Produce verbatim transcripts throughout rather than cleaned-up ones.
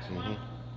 Mm-hmm.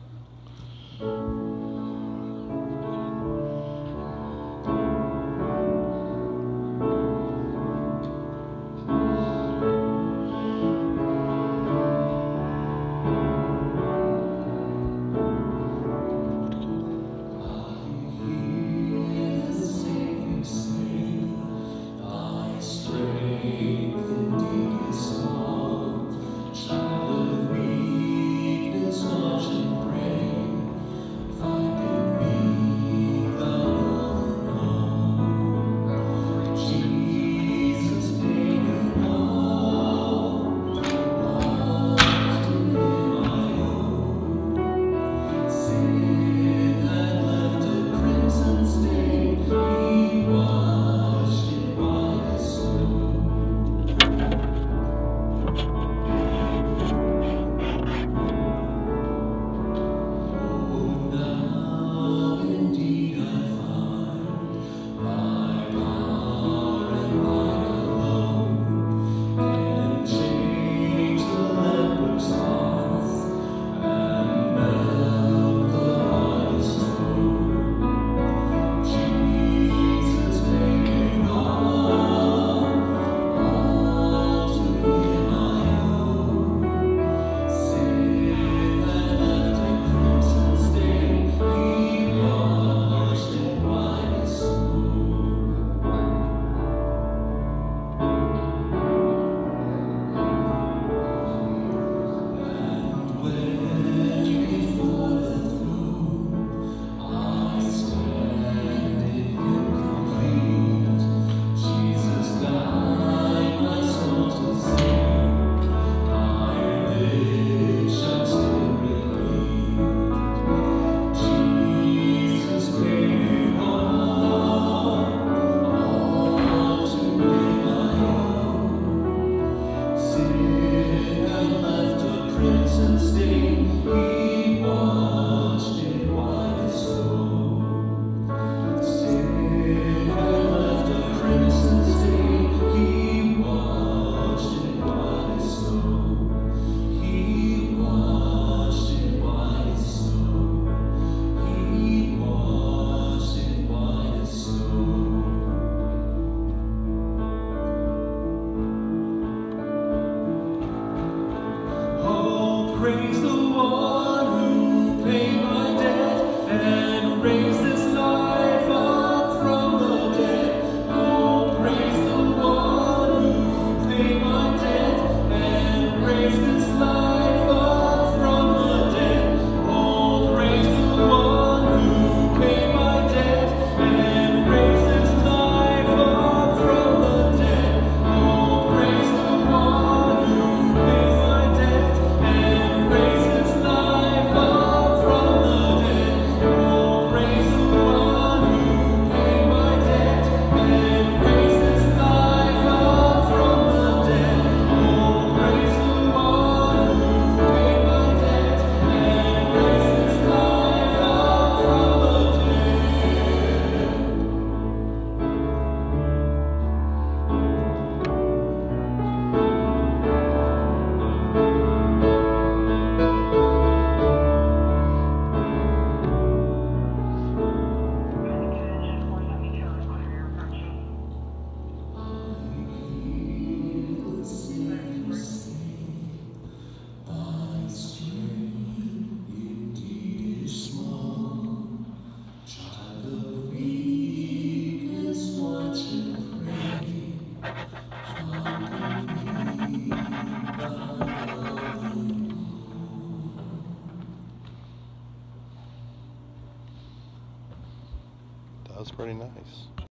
Praise the one who paid my debt and raised this life up from the dead. Oh, praise the one who paid my debt and raised this life up from the dead. Oh, praise the one who paid my debt and raised this life up from the dead. Oh, praise the one who paid my debt and raise this life up from the dead. Oh, praise the one who paid my debt and raise this life up from the dead. Oh, praise the one who paid my debt and raise this life up from the That was pretty nice.